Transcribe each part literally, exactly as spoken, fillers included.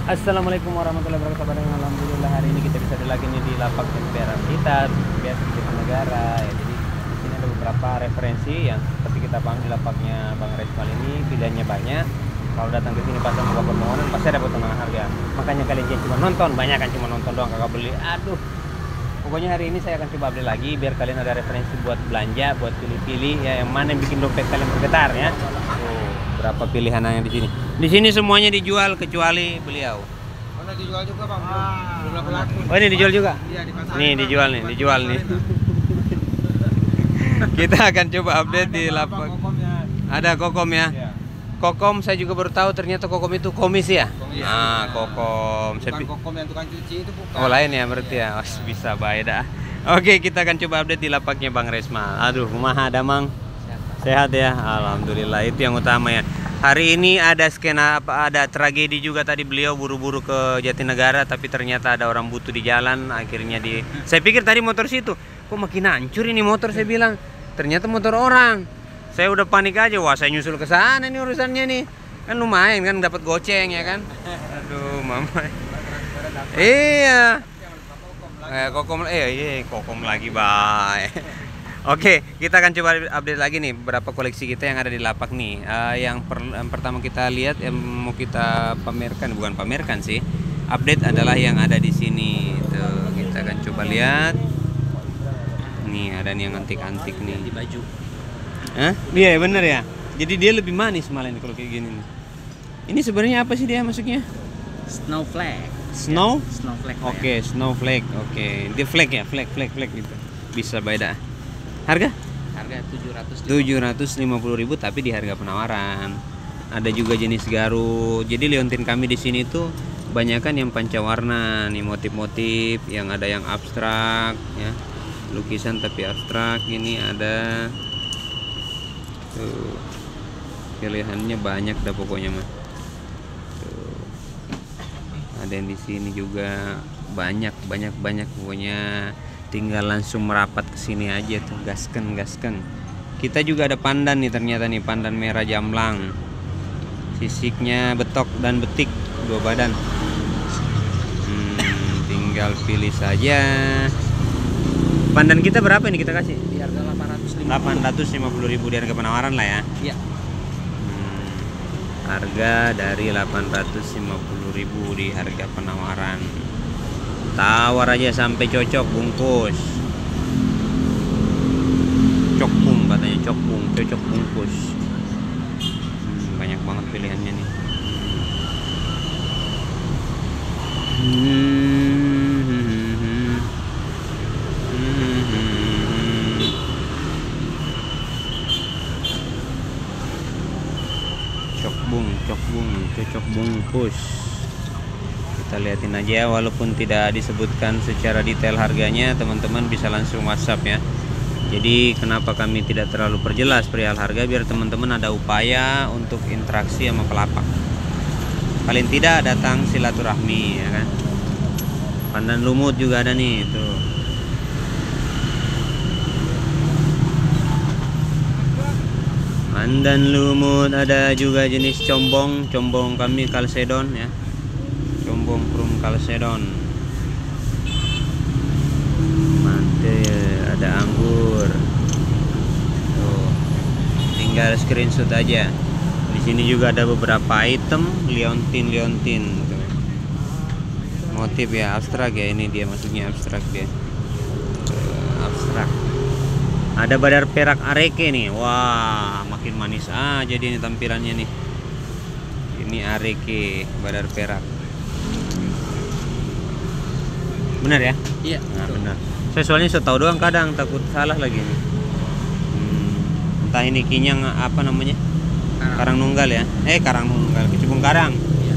Assalamualaikum warahmatullahi wabarakatuh. Alhamdulillah hari ini kita bisa lagi nih di lapak temperan kita biasa di negara ya. Jadi di sini ada beberapa referensi yang seperti kita paham di lapaknya Bang Resmal ini pilihannya banyak. Kalau datang ke sini pas mau permohonan pasti ada potongan harga. Makanya kalian jangan cuma nonton, banyak kan cuma nonton doang kakak beli. Aduh. Pokoknya hari ini saya akan coba beli lagi biar kalian ada referensi buat belanja, buat pilih-pilih ya yang mana yang bikin dompet kalian bergetar ya. Tuh, berapa pilihan yang di sini. Di sini semuanya dijual kecuali beliau. Mana dijual juga bang? Belum belum laku. Oh ini dijual juga? Iya di pasar. Nih dijual nih, dijual nih. Kita akan coba update di lapak. Ada kokom ya. Kokom saya juga baru tahu ternyata kokom itu komis ya. Komis. Ah kokom. Saya Bukan pi- kokom yang tukang cuci itu bukan. Oh lain ya berarti ya. Oh, bisa baik dah. Oke kita akan coba update di lapaknya Bang Resma. Aduh kumaha ada Mang? Sehat ya. Alhamdulillah itu yang utama ya. Hari ini ada skena apa ada tragedi juga tadi beliau buru-buru ke Jatinegara tapi ternyata ada orang butuh di jalan akhirnya di saya pikir tadi motor situ kok makin hancur ini motor saya bilang ternyata motor orang. Saya udah panik aja wah saya nyusul ke sana nih urusannya nih. Kan lumayan kan dapat goceng ya kan. Aduh mama. Iya. Eh kokom eh iya kokom lagi bye. Oke, kita akan coba update lagi nih beberapa koleksi kita yang ada di lapak nih. Uh, yang, per, yang pertama kita lihat yang mau kita pamerkan, bukan pamerkan sih. Update adalah yang ada di sini. Tuh, kita akan coba lihat. Nih ada nih yang antik-antik nih. Di baju. Hah? Iya bener ya. Jadi dia lebih manis malah ini kalau kayak gini nih. Ini sebenarnya apa sih dia masuknya? Snowflake. Snow? Snowflake. Oke, okay, snowflake. Oke, okay. Dia flake ya, flake, flake, flake gitu. Bisa beda. Harga? Harga tujuh ratus lima puluh ribu tapi di harga penawaran. Ada juga jenis garu. Jadi liontin kami di sini tuh kebanyakan yang pancawarna, nih motif-motif, yang ada yang abstrak ya. Lukisan tapi abstrak ini ada. Tuh. Pilihannya banyak dah pokoknya mah. Tuh. Ada yang di sini juga banyak banyak banyak pokoknya. Tinggal langsung merapat ke sini aja tuh, gasken gasken. Kita juga ada pandan nih ternyata nih, pandan merah jamblang. Sisiknya betok dan betik dua badan. Hmm, tinggal pilih saja. Pandan kita berapa ini kita kasih? Di harga delapan ratus lima puluh ribu di harga penawaran lah ya. Iya. Hmm, harga dari delapan ratus lima puluh ribu di harga penawaran. Tawar aja sampai cocok bungkus. Cokbung katanya cokbung, cocok bungkus. Hmm, banyak banget pilihannya nih. Hmm. Hmm. Cokbung, cokbung, cocok bungkus. Kita liatin aja walaupun tidak disebutkan secara detail harganya, teman-teman bisa langsung WhatsApp ya. Jadi kenapa kami tidak terlalu perjelas perihal harga biar teman-teman ada upaya untuk interaksi sama pelapak. Paling tidak datang silaturahmi ya kan. Pandan lumut juga ada nih itu. Pandan lumut ada juga jenis combong, combong kami kalsedon ya. Combong krum kalsedon. Mantul, ada anggur. Tuh. Tinggal screenshot aja. Di sini juga ada beberapa item liontin liontin. Tuh. Motif ya abstrak ya, ini dia maksudnya abstrak dia. Tuh, abstrak. Ada badar perak areke nih. Wah, makin manis aja jadi ini tampilannya nih. Ini areke badar perak. Benar ya? Iya. Nah, benar. Saya soalnya saya tahu doang kadang takut salah lagi nih. Hmm, entah ini kinyang apa namanya? Karang. Karang nunggal ya? Eh karang nunggal, kecubung karang. Iya.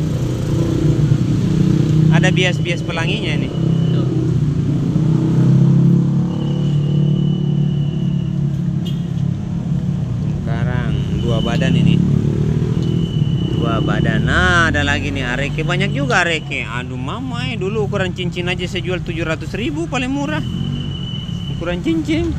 Ada bias-bias pelanginya nih. Tuh. Karang dua badan ini. Dua badan. Nah, ada lagi nih areke, banyak juga areke. Aduh mama, eh dulu ukuran cincin aja saya jual tujuh ratus ribu paling murah. Ukuran cincin.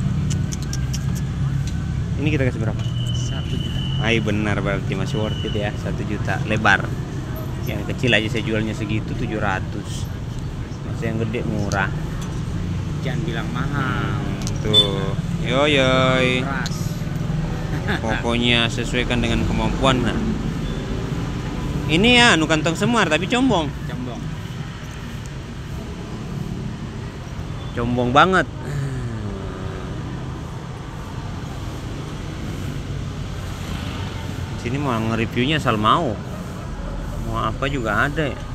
Ini kita kasih berapa? Satu juta. Ay benar berarti masih worth it ya, satu juta lebar. Yang kecil aja saya jualnya segitu tujuh ratus. Masih yang gede murah. Jangan bilang mahal. Tuh, yo yoy. Keras. Pokoknya sesuaikan dengan kemampuan. Nah. Ini ya, anu kantong semar tapi combong. Combong. Combong banget. Sini mau nge-reviewnya asal mau. Mau apa juga ada ya.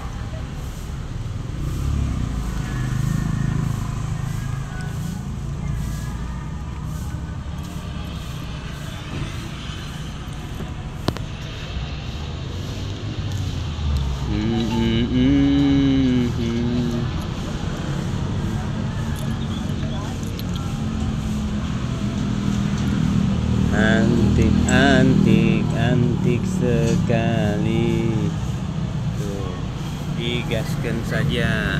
Hmm, hmm, hmm, hmm. Antik, antik, antik sekali. Tuh, digaskan saja.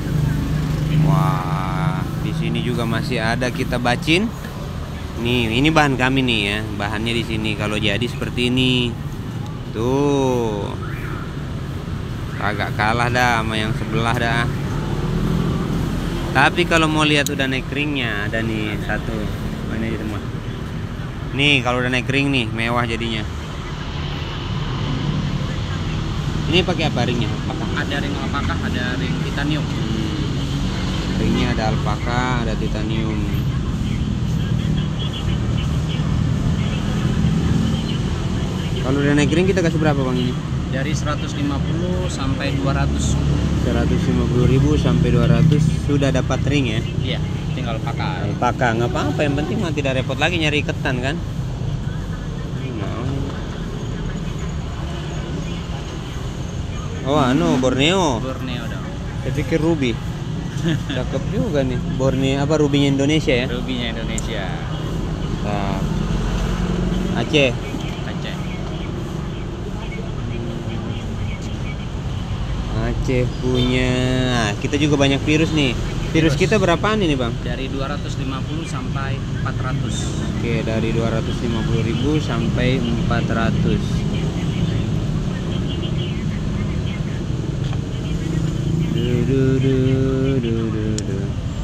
Wah, di sini juga masih ada kita bacin. Nih, ini bahan kami nih ya. Bahannya di sini kalau jadi seperti ini. Tuh. Agak kalah dah sama yang sebelah dah. Tapi kalau mau lihat udah naik ringnya ada nih satu. Mana di rumah. Nih kalau udah naik ring nih mewah jadinya. Ini pakai apa ringnya? Alpaka. Ada ring alpaka, ada ring titanium. Hmm. Ringnya ada alpaka, ada titanium. Kalau udah naik ring kita kasih berapa bang ini? Dari seratus lima puluh sampai dua ratus. seratus lima puluh ribu sampai dua ratus sudah dapat ring ya? Iya, tinggal pakai. Alpaka nggak apa-apa, yang penting mah tidak repot lagi nyari iketan kan? Oh anu Borneo. Borneo dong. Saya pikir ruby. Cakep juga nih. Borneo apa rubinya Indonesia ya? Rubinya Indonesia. Nah. Aceh. Aceh. Aceh punya. Nah, kita juga banyak virus nih. Virus, Virus. kita berapaan ini bang? Dari dua ratus lima puluh sampai empat ratus. Oke, dari dua ratus lima puluh ribu sampai empat ratus. Du, du, du, du, du, du.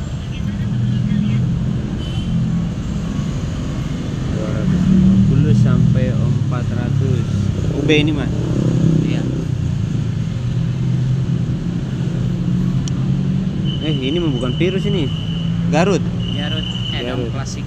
dua ratus lima puluh sampai empat ratus. U B ini mah. Iya. Eh, ini mah bukan virus ini. Garut. Garut, eh dong Garut. klasik.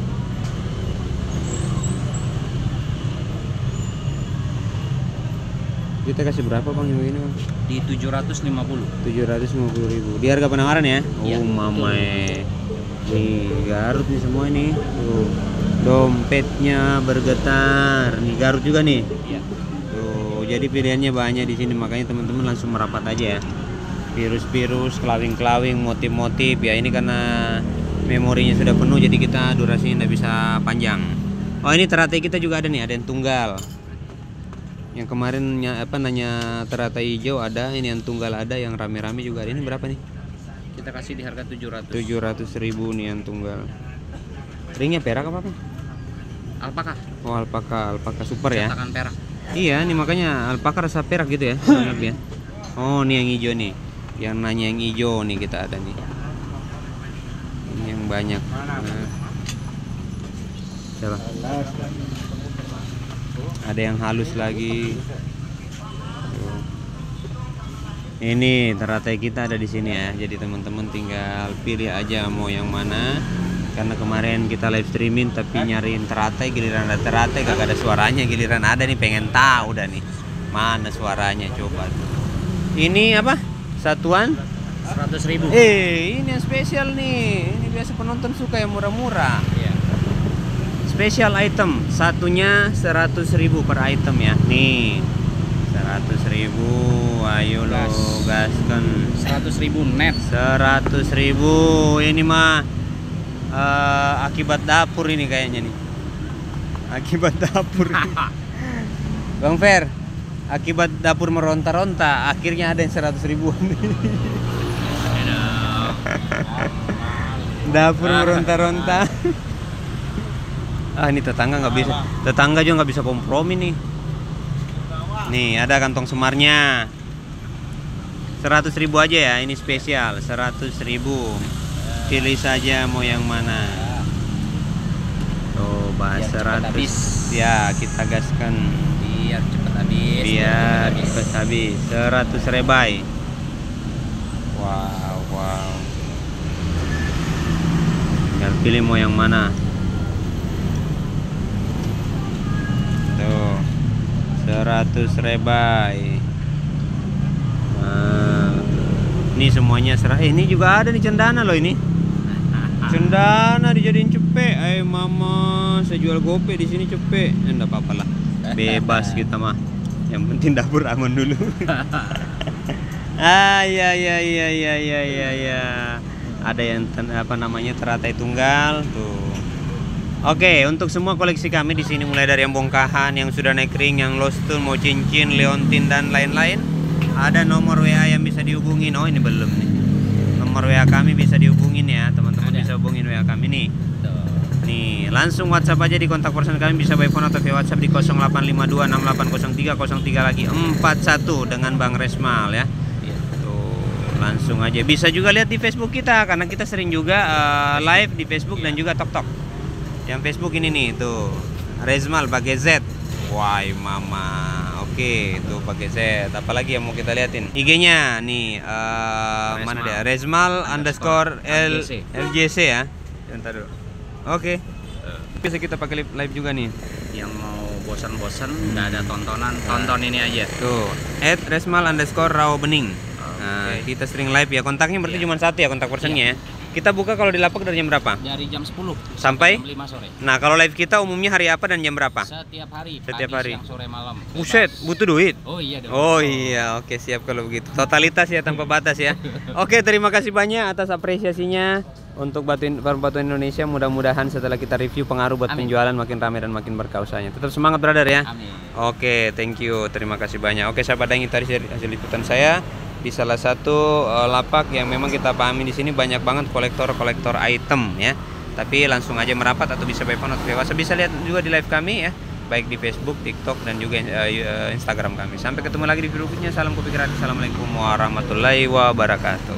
Kita kasih berapa bang yang begini bang? Di tujuh ratus lima puluh. tujuh ratus lima puluh ribu. Di harga penawaran ya? Iya, Oh mamae. Nih Garut nih semua nih. Tuh. Dompetnya bergetar. Nih Garut juga nih. Iya. Tuh, jadi pilihannya banyak di sini, makanya teman-teman langsung merapat aja ya. Virus-virus, kelawing-kelawing, motif-motif ya, ini karena memorinya sudah penuh jadi kita durasinya nggak bisa panjang. Oh ini teratai kita juga ada nih, ada yang tunggal. Yang kemarin apa nanya teratai hijau ada, ini yang tunggal ada, yang rame-rame juga ada. Ini berapa nih? Kita kasih di harga tujuh ratus. tujuh ratus ribu nih yang tunggal. Ringnya perak apa apa? Alpaka. Oh alpaka, alpaka super ya. Cetakan perak. Iya, nih makanya alpaka rasa perak gitu ya, kurang lebih ya. Oh, nih yang hijau nih. Yang nanya yang hijau nih kita ada nih. Ini yang banyak. Nah. Coba. Ada yang halus lagi. Tuh. Ini teratai kita ada di sini ya. Jadi teman-teman tinggal pilih aja mau yang mana. Karena kemarin kita live streaming tapi nyariin teratai, giliran ada teratai kagak ada suaranya, giliran ada nih pengen tahu udah nih mana suaranya coba. Ini apa? Satuan seratus ribu. Eh, ini yang spesial nih. Ini biasa penonton suka yang murah-murah. Iya. Special item, satunya seratus ribu per item ya. Nih. seratus ribu. Ayo lo gaskan. seratus ribu net. seratus ribu. Ini mah uh, akibat dapur ini kayaknya nih. Akibat dapur. Bang Fer, akibat dapur meronta-ronta, akhirnya ada yang seratus ribuan. Dapur meronta-ronta. Ah ini tetangga nggak bisa, tetangga juga nggak bisa kompromi nih. Nih ada kantong semarnya. seratus ribu aja ya, ini spesial seratus ribu. Pilih saja mau yang mana. Tuh, bahas Biar cepat seratus. habis. Ya, kita gaskan. Biar cepat habis. Biar cepat cepat habis. seratus rebai. Wow, wow. Tinggal pilih mau yang mana. Tuh, seratus rebai. Nah, ini semuanya serah. Eh, ini juga ada nih cendana loh ini. Cendana dijadiin cepek. Eh mama, saya jual gope di sini cepek. Eh, enggak apa-apa lah. Bebas kita mah. Yang penting dapur aman dulu. Ah, ya ya ya ya ya ya ya. Ada yang ten- apa namanya teratai tunggal tuh. Oke, untuk semua koleksi kami di sini mulai dari yang bongkahan, yang sudah naik ring, yang lost tune, mau cincin, leontin dan lain-lain. Ada nomor W A yang bisa dihubungin. Oh, ini belum nih. Nomor W A kami bisa dihubungin ya, teman-teman bisa hubungin W A kami nih. Nih, langsung WhatsApp aja di kontak person kami, bisa by phone atau via WhatsApp di nol delapan lima dua enam delapan nol tiga nol tiga lagi empat satu dengan Bang Resmal ya. Langsung aja bisa juga lihat di Facebook kita karena kita sering juga uh, live di Facebook dan juga TokTok. Yang Facebook ini nih tuh Resmal pakai Z. Wah mama, oke tuh pakai Z. Apalagi yang mau kita liatin? I G-nya nih uh, mana dia? Resmal underscore L L J C ya. Bentar dulu. Oke. Bisa kita pakai live, live juga nih. Yang mau bosan-bosan nggak ada tontonan, tonton ini aja. Tuh at Resmal underscore Rawa Bening. Nah, kita sering live ya. Kontaknya berarti Iya. cuma satu ya kontak personnya ya. Kita buka kalau di lapak dari jam berapa? Dari jam sepuluh Sampai? jam lima sore. Nah, kalau live kita umumnya hari apa dan jam berapa? Setiap hari, Setiap pagi, hari. siang, sore, malam. Buset, Bebas. butuh duit. Oh iya dong. Oh iya, oke siap kalau begitu. Totalitas ya tanpa batas ya. Oke, terima kasih banyak atas apresiasinya untuk batu batu Indonesia. Mudah-mudahan setelah kita review pengaruh buat Amin. penjualan makin ramai dan makin berkah usahanya. Tetap semangat brother ya. Amin. Oke, thank you. Terima kasih banyak. Oke, sahabat Daeng, itu tadi hasil liputan saya di salah satu uh, lapak yang memang kita pahami di sini banyak banget kolektor-kolektor item ya. Tapi langsung aja merapat atau bisa by phone atau via WhatsApp, bisa lihat juga di live kami ya, baik di Facebook, TikTok dan juga uh, Instagram kami. Sampai ketemu lagi di video berikutnya. Salam kopi gratis. Assalamualaikum warahmatullahi wabarakatuh.